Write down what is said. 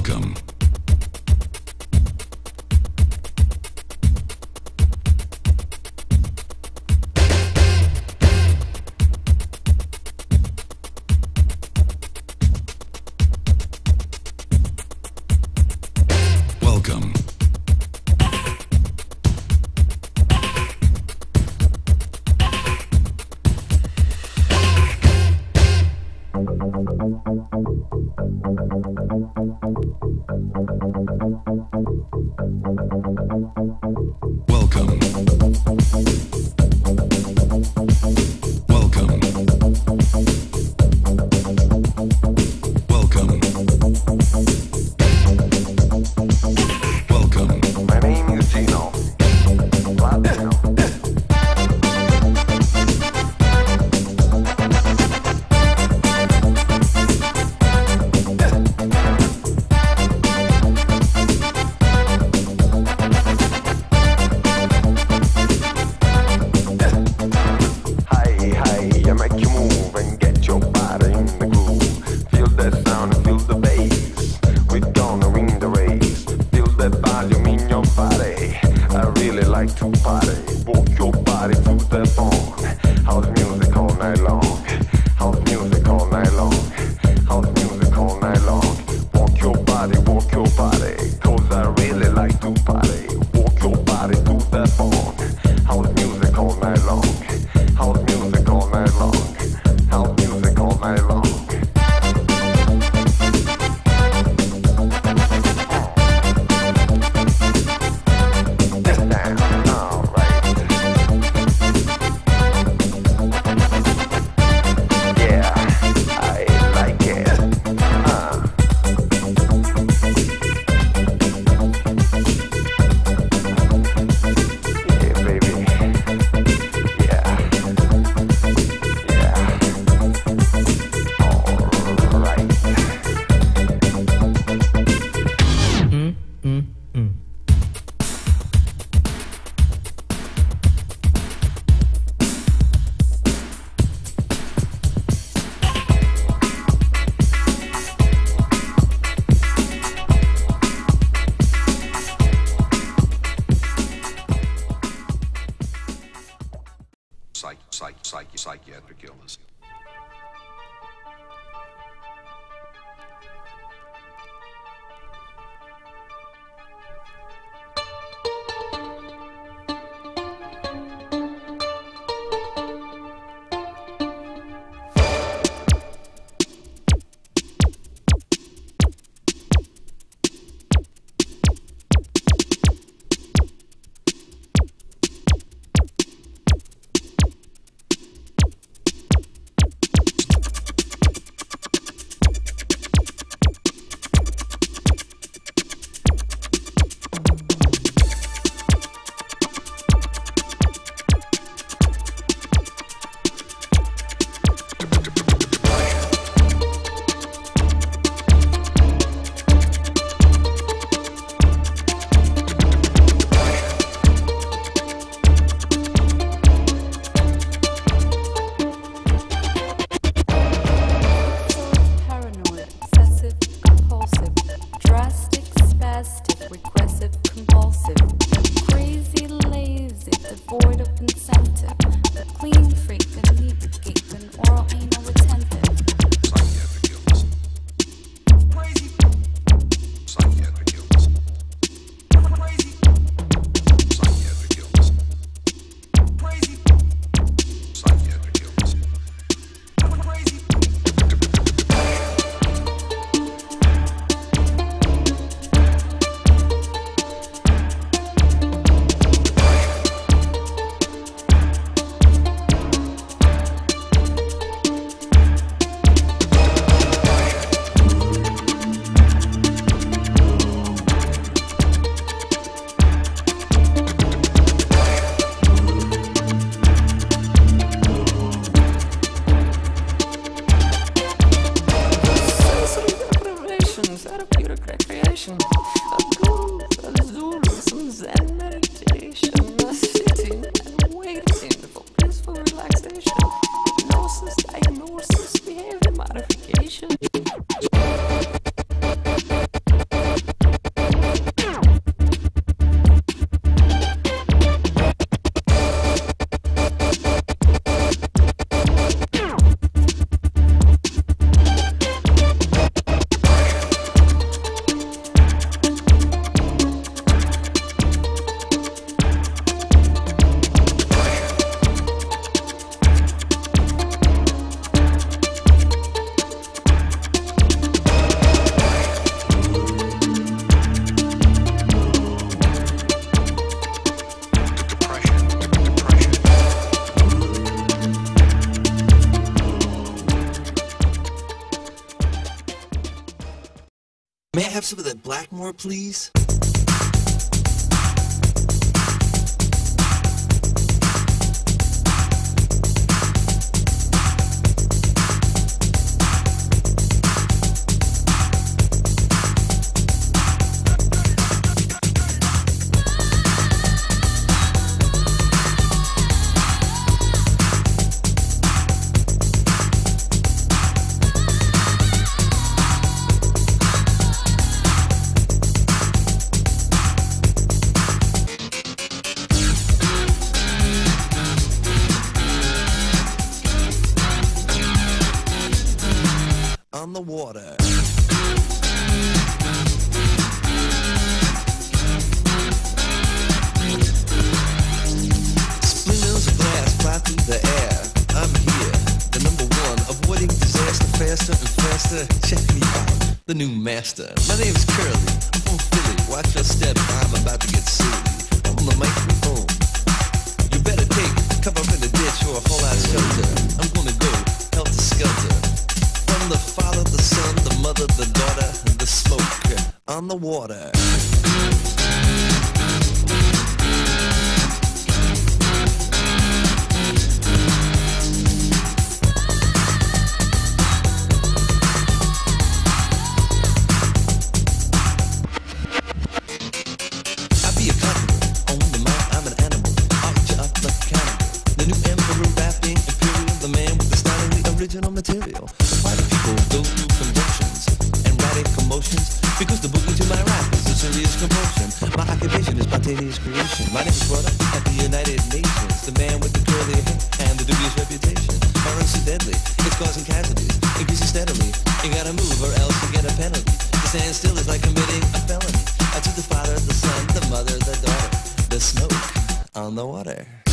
Welcome. Welcome. Psychiatric illness. Diagnosis, behavior modification. May I have some of that Blackmore, please? On the water. Splinters of glass fly through the air. I'm here, the number one, avoiding disaster faster and faster. Check me out, the new master. My name's Curly, I'm from Philly. Watch your step, I'm about to get silly. I'm on the microphone. You better take cover in the ditch or fall out of shelter. I'm gonna go helter-skelter. From the father, the son, the mother, the daughter, the smoke on the water. I be a conqueror, on the mount, I'm an animal. I'll eat you up like a cannibal. The new emperor rapping imperial, the man with the stylingly original material. Why do people go through convulsions and radic commotions? Because the boogie to my rap is a serious commotion. My occupation is spontaneous creation. My name is brought up at the United Nations. The man with the curly hair and the dubious reputation. Currency deadly, it's causing casualties, increasing steadily. You gotta move or else you get a penalty. To stand still is like committing a felony. To the father, the son, the mother, the daughter, the smoke on the water.